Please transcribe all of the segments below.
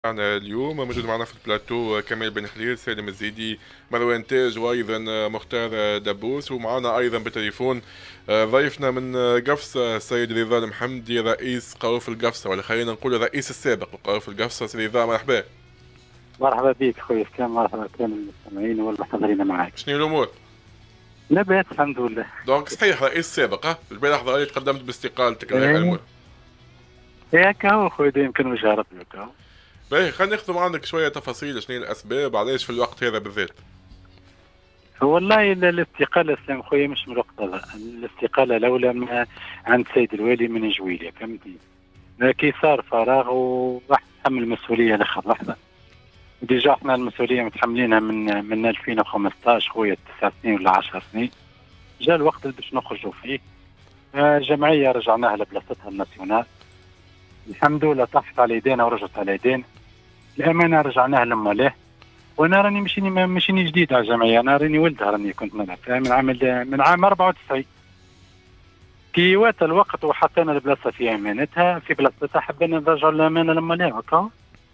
معنا اليوم موجود معنا في البلاتو كمال بن حليل، سالم الزيدي، مروان تاج، وايضا مختار دبوس. ومعنا ايضا بالتليفون ضيفنا من قفصة السيد رضا المحمدي، رئيس قروف القفصة، ولا خلينا نقول الرئيس السابق لقروف القفصة. سيد رضا مرحبا. مرحبا بك خويا اسلام، مرحبا كامل المستمعين والمحتضرين معك. شنو الامور؟ لا بأس الحمد لله. دونك صحيح رئيس سابق، البارح ظهر تقدمت باستقالتك، الله ايه يعلمه. هكا هو خويا، يمكن وجه ربي هكا. باهي، خلينا ناخذ عندك شوية تفاصيل، شنو هي الاسباب علاش في الوقت هذا بالذات؟ والله الاستقالة اسلام خويا مش من الوقت هذا، الاستقالة لولا ما عند سيد الوالي من جويلية، فهمتني؟ كي صار فراغ وراح نتحمل المسؤولية لاخر لحظة. ديجا احنا المسؤولية متحملينها من 2015 خويا، 9 سنين ولا 10 سنين. جاء الوقت اللي باش نخرجوا فيه. جمعية رجعناها لبلاصتها الناسيونال، الحمد لله طاحت على يدينا ورجعت على يدينا. الامانه رجعناها لما له. وانا راني مشيني جديد على الجمعيه، انا راني ولدها، راني كنت نلعب فيها من عام 94. كي وات الوقت وحطينا البلاصه في امانتها، في بلاصتها حبينا نرجعوا الامانه لما له هكا.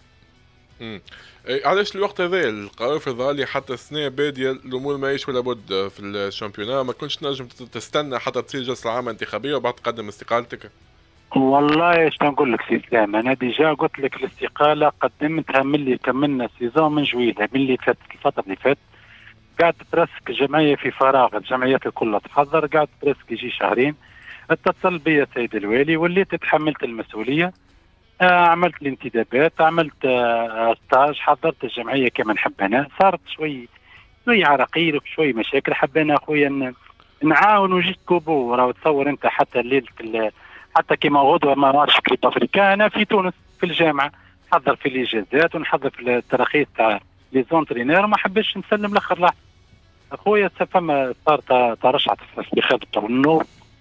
علاش الوقت هذا القرار الظالي حتى السنه باديه الامور ماهيش ولا بد في الشامبيونا؟ ما كنتش نجم تستنى حتى تصير جلسه عامه انتخابيه وبعد تقدم استقالتك؟ والله ايش نقول لك سي اسلام، انا ديجا قلت لك الاستقاله قدمتها من اللي كملنا السيزون من جويلها، من اللي فاتت الفتره اللي فاتت. قعدت برسك الجمعيه في فراغ، الجمعيات الكل تحضر، قعدت برسك يجي شهرين. اتصل بي سيد الوالي، وليت تحملت المسؤوليه. عملت الانتدابات، عملت ستاج، حضرت الجمعيه كما نحب انا. صارت شوي عراقيل وشوي مشاكل، حبينا اخويا نعاون وجيت كوبو. راهو تصور انت حتى ليله حتى كما غدوه ما ماتش كريب افريكا، انا في تونس في الجامعه نحضر في الاجازات ونحضر في التراخيص تاع لي زونترينير، ما حبيتش نسلم لاخر لحظه. اخويا فما صار ترشحت في انتخاب التونو.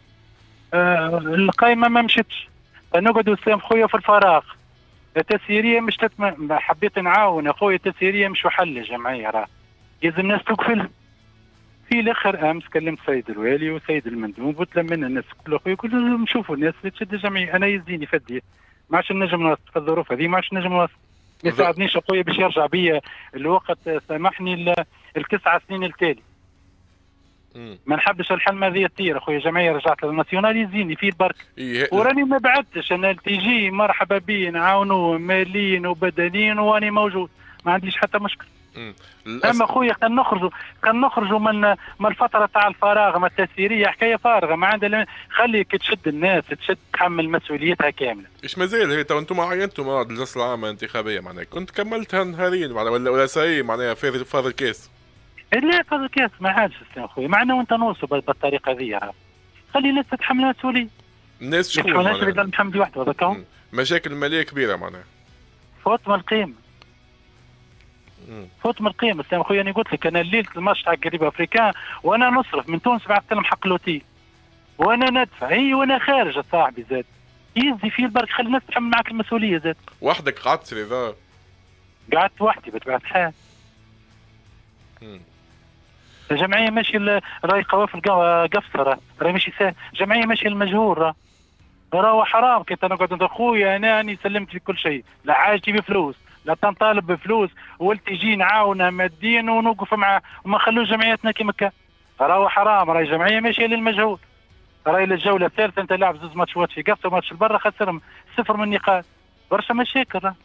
القايمه ما مشتش، نقعدوا سام خويا في الفراغ. التسييريه مش حبيت نعاون اخويا، التسييريه مش حل الجمعيه، راه لازم الناس تقفل. في الاخر امس كلمت سيد الوالي وسيد المندوب وتلمنا الناس كل اخويا، كلهم نشوفوا الناس اللي تشد الجمعيه. انا يزيني فدي ما عادش نجم نوصل في الظروف هذه، ما عادش نجم نوصل. ما يساعدنيش اخويا باش يرجع بيا الوقت، سامحني التسع سنين التالي. ما نحبش الحلمه ذي تطير اخويا. جمعيه رجعت للناسيونال يزيني فيه البركه. وراني ما بعدتش انا، تيجي مرحبا بي نعاونوه ماليا وبدنيا واني موجود، ما عنديش حتى مشكل. اما اخويا كان نخرجوا من الفتره تاع الفراغ، ما التسييريه حكايه فارغه ما عندها. خليك تشد الناس، تحمل مسؤوليتها كامله. ايش مازال هي تو انتم عينتوا موعد الجلسه العامه الانتخابيه، معناها كنت كملتها نهاريا ولا ساي معناها فاض الكاس؟ لا فاض الكاس ما عادش اخويا، معنا وانت نوصل بالطريقه ذي. خلي الناس تتحمل المسؤوليه. الناس شكون معناها؟ محمد وحده هذاك. مشاكل ماليه كبيره معناها. فوت من القيمه. فوت من القيمه سلام خويا. انا قلت لك، انا ليله الماتش تاع قريب افريكان وانا نصرف من تونس، بعثت لهم حق لوتيل وانا ندفع، اي وانا خارج صاحبي زاد. يزي في البرك، خلي الناس تحمل معك المسؤوليه زاد. وحدك قعدت رضا؟ قعدت وحدي بطبيعه الحال. الجمعيه ماشي راهي قوافل قفصه، راهي ماشي سهل. الجمعيه ماشي المجهول، راهو حرام كي نقعد اخويا انا اني سلمت في كل شيء، لا حاجتي بفلوس لا تنطالب بفلوس، ولت يجي نعاونه ماديا ونوقف معاه وما نخلوش جمعيتنا كيما كان. راهو حرام، راهي الجمعيه ماشيه للمجهول. راهي للجوله الثالثه انت لاعب زوج ماتشات في قفصه وماتش برا خسرهم 0 من نقاط، برشا مشاكل راه.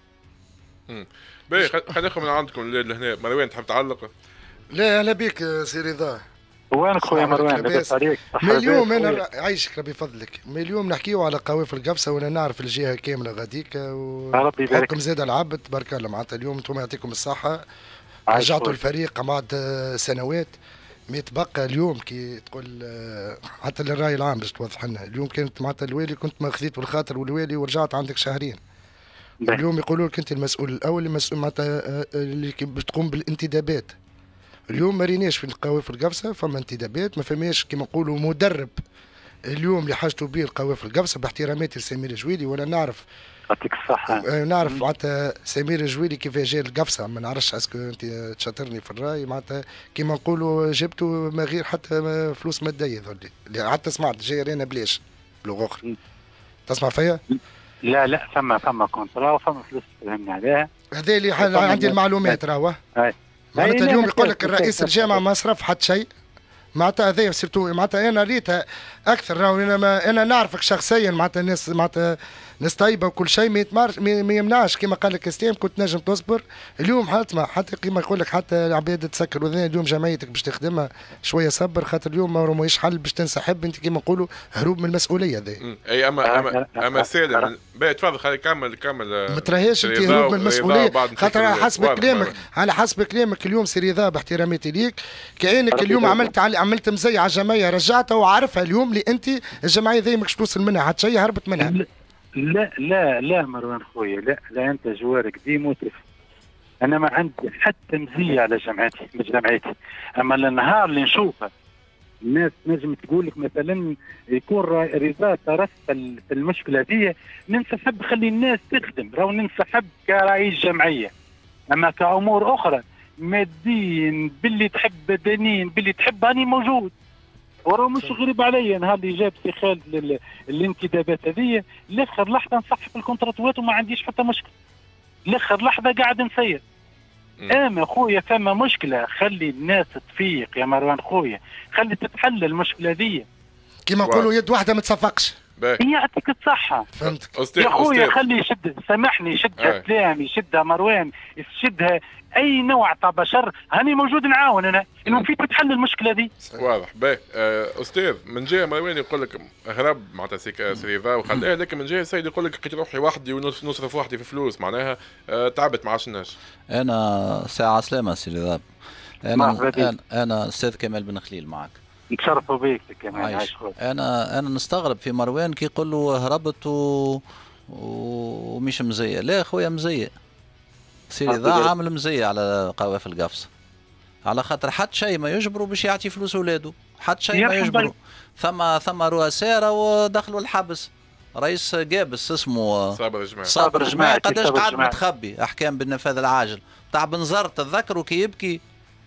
باهي خلينا ناخذ من عندكم الليل لهنا. مروان تحب تعلق؟ لا اهلا بك سي رضا. وينك خويا مروان؟ لاباس عليك؟ اليوم انا عايشك ربي فضلك. اليوم نحكيو على قوافل القفصه، وانا نعرف الجهه كامله غاديك ربي يبارك. حكم زاد العبد تبارك الله معناتها. اليوم انتم يعطيكم الصحه، رجعتوا الفريق بعد سنوات. ما يتبقى اليوم كي تقول حتى للراي العام باش توضح لنا. اليوم كانت معناتها الوالي كنت ما خذيت بالخاطر والوالي ورجعت عندك شهرين. اليوم يقولوا لك انت المسؤول الاول، المسؤول معناتها اللي باش تقوم بالانتدابات. اليوم ما ريناش في القوافل القفصه، فما انتدابات، ما فماش كما نقولوا مدرب اليوم اللي حاجته به القوافل القفصه. باحتراماتي لسمير الجويلي، وانا نعرف يعطيك الصحه، نعرف معناتها سمير الجويلي كيف جا القفصه. ما نعرفش اسكو انت تشاطرني في الراي، معناتها كيما نقولوا جبتوا ما غير حتى فلوس ماديه ذولي اللي حتى سمعت جاي رينا بلاش بلغه اخرى. تسمع فيا؟ لا ثم كونترا وثم فلوس تفهمنا عليها. هذا اللي عندي المعلومات راهو. معناتها اليوم يقول لك الرئيس الجامعه ما صرف حتى شيء. معناتها هذايا سيرتو معناتها انا ريتها اكثر. راهو انا نعرفك شخصيا معناتها الناس معناتها ناس طيبه وكل شيء ما يمنعش كما قال لك اسلام كنت نجم تصبر. اليوم حتى كما يقول لك حتى العباد تسكر وذن اليوم جمعيتك باش تخدمها شويه صبر خاطر اليوم ما هوش حل باش تنسحب انت كما نقولوا هروب من المسؤوليه هذه. اي اما سالم تفضل خلي كمل ما تراهيش انت هروب من المسؤوليه خاطر على حسب كلامك اليوم سي رضا باحتراماتي ليك كانك اليوم عملت مزيه على الجمعيه رجعتها وعارفها اليوم اللي انت الجمعيه ذي ماكش توصل منها حتى شيء هربت منها. لا مروان خويا لا انت جوارك ديما وتفهم. انا ما عندي حتى مزيه على جمعيتي اما النهار اللي نشوفها الناس نجم تقول لك مثلا يكون رضا طرف في المشكله دي ننسحب خلي الناس تخدم راهو ننسحب كرئيس جمعيه. اما كامور اخرى ماديين باللي تحب بدنيين باللي تحب اني موجود وراه مش غريب عليا نهار اللي جاب سي خالد الانتدابات هذه لاخر لحظه نصحح الكونتراتوات وما عنديش حتى مشكله. لاخر لحظه قاعد نسير. اما خويا فما مشكله خلي الناس تفيق يا مروان خويا خلي تتحل المشكله دي. كما نقولوا يد واحده ما تصفقش. يعطيك الصحه. فهمتك يا خويا خلي يشد سامحني يشدها كلام يشدها مروان يشدها اي نوع تاع بشر هاني موجود نعاون انا انه في تتحل المشكله دي. واضح باهي. استاذ من جهه مروان يقول لك هرب معناتها سريفا وخلاه لكن من جهه السيد يقول لك لقيت روحي وحدي ونصرف وحدي في فلوس معناها تعبت ما عادش. انا ساعه سلامه سي رضا. انا استاذ كمال بن خليل معك. نتشرفوا بيك كمان عايش خويا. انا نستغرب في مروان كي يقول له هربت ومش مزيه. لا خويا مزيه سي رضا عامل مزيه على قوافل القفص على خاطر حتى شيء ما يجبروا باش يعطي فلوس ولاده حتى شيء ما يجبروا. ثم رؤساء راهو دخلوا الحبس. رئيس قابس اسمه صابر جماعي قداش قاعد متخبي احكام بالنفاذ العاجل تاع بنزرت تذكروا كي يبكي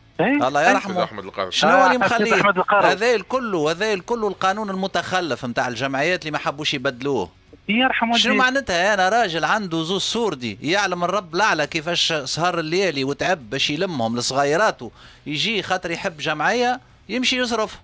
الله يرحمه شنو اللي مخليه هذا الكل القانون المتخلف نتاع الجمعيات اللي ما حبوش يبدلوه. شنو معناتها انا راجل عنده زوز سوردي يعلم الرب الاعلى كيفاش سهر الليالي وتعب باش يلمهم لصغيراته يجي خاطر يحب جمعيه يمشي يصرف.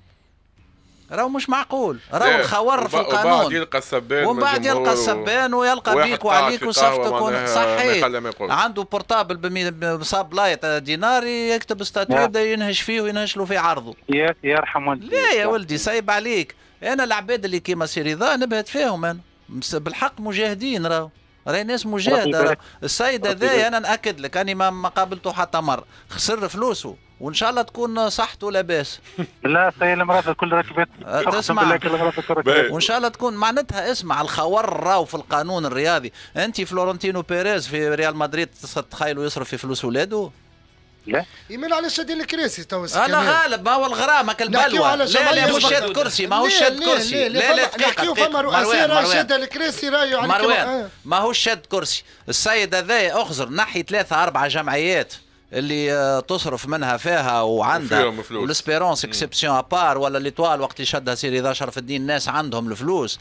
راهو مش معقول راهو الخور في القانون وبعد يلقى السبان ويلقى بيك وعليك وصفتك صحيح عنده بورتابل بصاب لايت دينار يكتب ستاتيو يبدا ينهش فيه وينهش له في عرضه. يرحم والديك. لا يا ولدي صايب عليك. انا العباد اللي كيما سي رضا نبهت فيهم انا بالحق مجاهدين راهي ناس مجاهده. السيد هذايا انا ناكد لك اني ما قابلته حتى مره خسر فلوسه وان شاء الله تكون صحته لاباس. لا سي المرات الكل ركبت تسمع وان شاء الله تكون معناتها اسمع الخور راهو في القانون الرياضي. انت فلورنتينو بيريز في ريال مدريد تخيلوا يصرف في فلوس ولاده؟ لا يمين على شادين الكراسي تو انا غالب ما هو الغرامه كالبلوه. لا مش شاد كرسي ما هو شاد كرسي. لا نحكيو فما رؤساء راهي شاده الكراسي راهي مروان ما هو شاد كرسي. السيد هذا اخزر نحي 3-4 جمعيات اللي تصرف منها فيها وعندها والاسبيرونس اكسبسيون ابار ولا ليتوال وقت اللي شدها سي رضا شرف الدين الناس عندهم الفلوس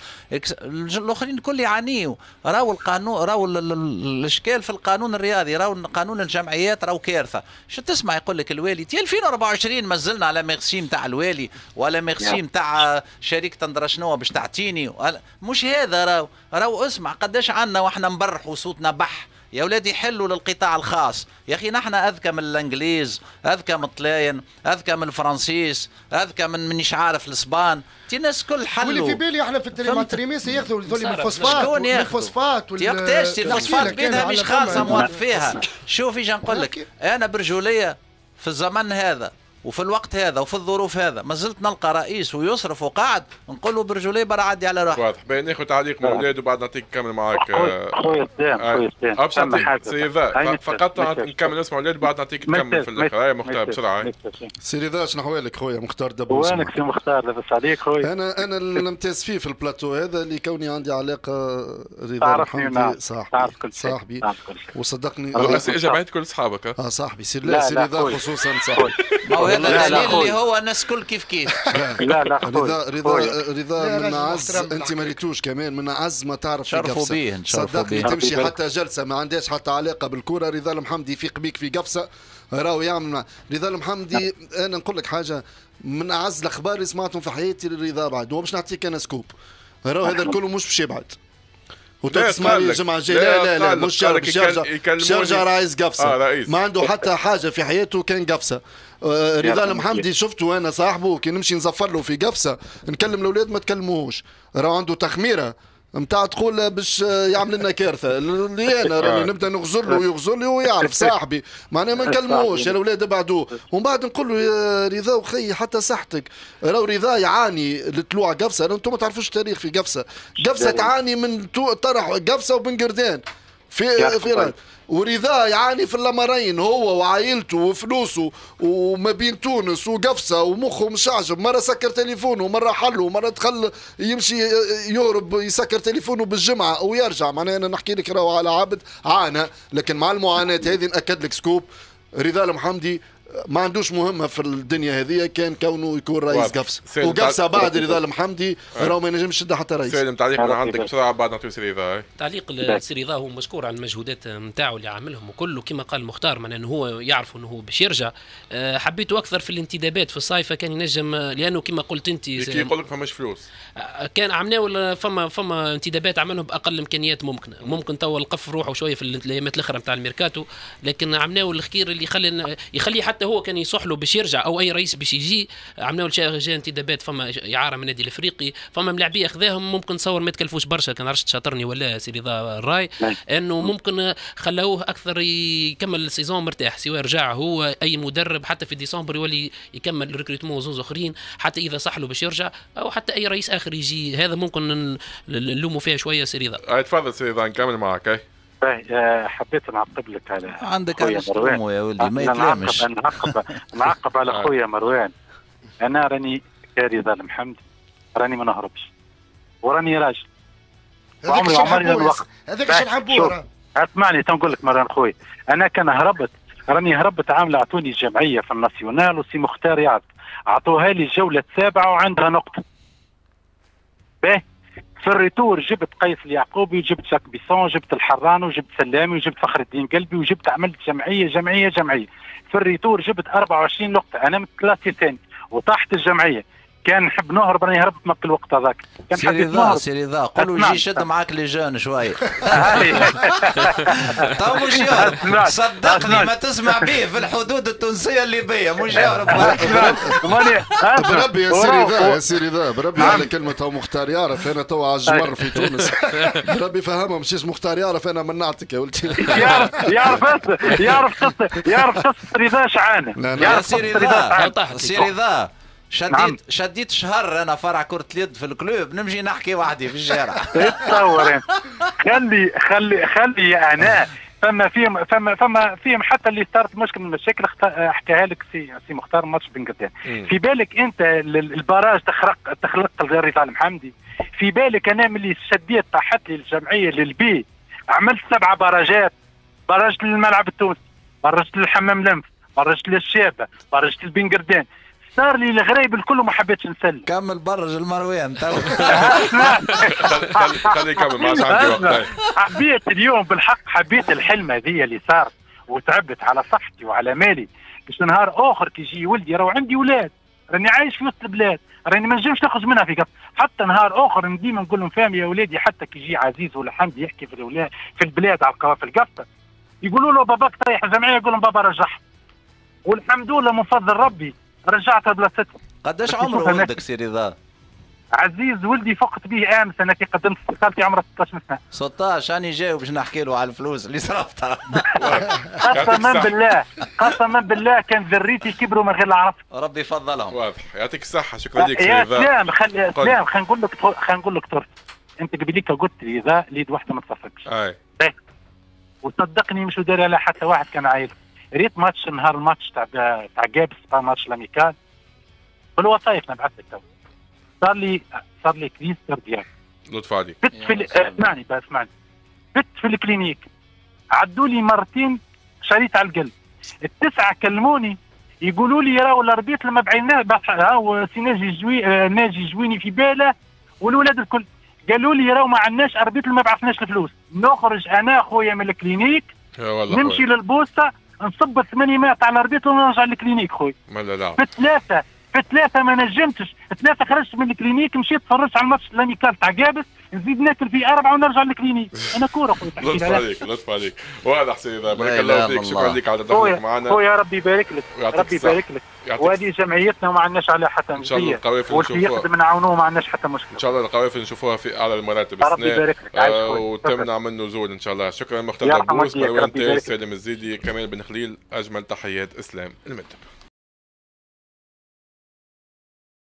الاخرين الكل يعانيوا. راهو القانون راهو الاشكال في القانون الرياضي راهو قانون الجمعيات راهو كارثه. شو تسمع يقول لك الوالي 2024 مازلنا على ميرسي نتاع الوالي ولا ميرسي نتاع شركه ندرى شنو باش تعطيني مش هذا راهو اسمع قداش عندنا واحنا نبرحوا صوتنا بح يا ولادي حلوا للقطاع الخاص. يا اخي نحن اذكى من الانجليز اذكى من الطلاين اذكى من الفرنسيس اذكى من مش عارف الاسبان. تي الناس كل حلوا واللي في بالي احنا في التريميس ياخذوا ذولي من الفوسفات الفوسفات بيدها مش خالصه موظف فيها. شوفي جا نقول لك انا برجوليه في الزمن هذا وفي الوقت هذا وفي الظروف هذا ما زلت نلقى رئيس ويصرف وقاعد نقول له برجوليه برا عدي على روحه. واضح. باين ناخذ تعليق من الاولاد وبعد نعطيك نكمل معاك. خويا سلام سيدي فقط نكمل نسمع الاولاد بعد نعطيك تكمل في الاخر. هاي مختار بسرعه. سي رضا شنو احوالك خويا مختار دبوس؟ وينك سي مختار لاباس عليك خويا؟ انا الممتاز فيه في البلاتو هذا اللي كوني عندي علاقه رضا الحمدي صاحبي وصدقني اجى بعد كل اصحابك. صاحبي سي رضا خصوصا صاحبي. هذا دليل اللي هو الناس كل كيف كيف. لا رضا من اعز، انت ما ريتوش كمان من اعز ما تعرف في قفصه. صدقني تمشي حتى جلسه ما عندهاش حتى علاقه بالكره، رضا المحمدي يفيق بيك في قفصه راهو يعمل رضا المحمدي. انا نقول لك حاجه من اعز الاخبار اللي سمعتهم في حياتي للرضا بعد، هو باش نعطيك انا سكوب، راهو هذا الكل مش باش يبعد وتسمع لي الجمعه الجايه. لا مش يرجع رئيس قفصه. ما عنده حتى حاجه في حياته كان قفصه. رضا المحمدي شفته انا صاحبه كي نمشي نزفر له في قفصه نكلم الاولاد ما تكلموهوش، راه عنده تخميره نتاع تقول باش يعمل لنا كارثه اللي انا راني نبدا نغزر له ويغزر لي ويعرف صاحبي معناها ما نكلموهوش يا الاولاد ابعدوه. ومن بعد نقول له يا رضا وخي حتى صحتك، راهو رضا يعاني لطلوع قفصه. انتم ما تعرفوش التاريخ في قفصه. قفصه تعاني من طرح قفصه وبن قردان في ورضا يعاني في اللمرين هو وعائلته وفلوسه وما بين تونس وقفصه ومخه مشعجب، مره سكر تليفونه مره حله ومره دخل يمشي يهرب يسكر تليفونه بالجمعه ويرجع. معناها انا نحكي لك راهو على عبد عانى، لكن مع المعاناه هذه ناكد لك سكوب رضا المحمدي ما عندوش مهمه في الدنيا هذه كان كونه يكون رئيس قفصه. وقفصه بعد رضا المحمدي راهو ما ينجمش يشد حتى رئيس. سالم تعليق من عندك بسرعه بعد نعطيو سي رضا. تعليق لسي رضا، هو مشكور على المجهودات نتاعو اللي عاملهم وكله كما قال مختار، معناه انه هو يعرف انه هو باش يرجع. حبيته اكثر في الانتدابات في الصيفه كان ينجم، لانه كما قلت انت كي يقول لك فماش فلوس كان عملناه فما انتدابات عملهم باقل امكانيات ممكن تو القف روحه شويه في الايامات الاخرى نتاع الميركاتو، لكن عملناه الخير اللي يخلي حتى هو كان يصح له باش يرجع او اي رئيس باش يجي. عملناه جا انتدابات، فما اعاره من النادي الافريقي، فما ملاعبيه اخذاهم ممكن تصور ما تكلفوش برشا. كان عرفت شاطرني ولا سي رضا الراي انه ممكن خلوه اكثر يكمل السيزون مرتاح، سواء رجع هو اي مدرب حتى في ديسمبر يولي يكمل ريكروتمون زوز اخرين حتى اذا صح له باش يرجع، او حتى اي رئيس اخر يجي. هذا ممكن نلوموا فيها شويه سي رضا. تفضل سي رضا نكمل معك. حبيت نعقب لك على عندك علاش تلوموا يا ولدي ما يتلامش. نعقب على خويا مروان. انا راني كرضا المحمدي راني ما نهربش وراني راجل. هذاك اش نحبوه. اسمعني تنقول لك مران خويا، انا كان راني هربت عامله اعطوني الجمعيه في الناسيونال وسي مختار يعرف اعطوها لي الجوله السابعه وعندها نقطه. باهي في الريتور جبت قيس اليعقوبي وجبت جاك بيسون وجبت الحران وجبت سلامي وجبت فخر الدين قلبي وجبت عملت جمعيه. في الريتور جبت 24 نقطه، انا من كلاسي ثاني وطاحت الجمعيه. كان نحب نهرب راني هربت مك الوقت هذاك. كان سي رضا قولوا يجي يشد معاك لي جون شويه. تو مش يهرب صدقني، ما تسمع به في الحدود التونسيه الليبيه مش يهرب. بربي يا سي رضا بربي على كلمه تو مختار يعرف انا تو على الجمر في تونس. بربي فهمها مش مختار يعرف انا منعتك يا ولدي. يعرف قصه رضا شعانه. يا سي رضا شديت شهر انا فرع كرة اليد في الكلوب نمشي نحكي وحدي في الشارع. تصور خلي انا فما فيهم حتى اللي صارت مشكل من المشاكل حكاها لك سي مختار ماتش بن قردان. في بالك انت البراج تخلق رضا المحمدي، في بالك انا ملي شديت طاحت لي الجمعيه للبي عملت 7 براجات، برجت للملعب التونسي، برجت للحمام لنف، برجت للشابه، برجت للبن قردان. صار لي الغرايب الكل ما حبيتش نسلم. كمل برج المروان تو. خلي كمل ما عندي وقت. حبيت اليوم بالحق حبيت الحلم هذه اللي صار وتعبت على صحتي وعلى مالي باش نهار اخر كي يجي ولدي راهو عندي ولاد راني عايش في وسط البلاد راني ما نجمش نخرج منها في قف. حتى نهار اخر ديما نقول لهم فهمي يا ولادي حتى كي يجي عزيز ولا حمدي يحكي في البلاد على القوافل القفه يقولوا له باباك رايح الجمعيه يقول لهم بابا رجعها والحمد لله من فضل ربي رجعتها بلاصتها. قداش عمره ولدك سي رضا؟ عزيز ولدي فقت به امس انا كي قدمت استقالتي عمره 16 سنه. 16 انا جاي باش نحكي له على الفلوس اللي صرفتها. قسما بالله كان ذريتي كبروا من غير العرف. ربي يفضلهم. واضح يعطيك الصحه شكرا لك يا سلام. سلام خلينا نقول لك طرت انت قبليك قلت لي اذا ليد واحده ما تصفقش. وصدقني مش داري على حتى واحد كان عايل. ريت ماتش نهار الماتش تاع جابس ماتش لاميكال بالوظائف نبعث لك تو صار لي كريز كاردياك لطف عليك. اسمعني بت في الكلينيك عدوا لي مرتين شريط على القلب. ال9 كلموني يقولوا لي راهو الاربيط لما بعيناه راهو سي ناجي جويني في باله والولاد الكل قالوا لي راهو ما عندناش اربيط ما بعثناش الفلوس. نخرج انا خويا من الكلينيك نمشي للبوسطه نصب 800 على الاربيط ونرجع للكلينيك خويا. في ثلاثة ما نجمتش، 3 خرجت من الكلينيك مشيت تفرجت على الماتش الاميكال تاع قابس نزيد ناكل في 4 ونرجع للكلينيك. انا كوره خويا. لطف عليك واضح سيدي. بارك الله فيك. شكرا لك على دخولك معنا خويا. ربي يبارك لك. ربي يبارك لك. وهذه جمعيتنا وما عندناش عليها حتى مشكله. ان شاء الله القوافل نشوفوها يخدم نعاونوه ما عندناش حتى مشكله. ان شاء الله القوافل نشوفوها في اعلى المراتب ربي يبارك لك. وتمنع من نزول ان شاء الله. شكرا مختار دبوس، مروان تاج، سالم الزيدي، كمال بن خليل. اجمل تحيات اسلام المدب.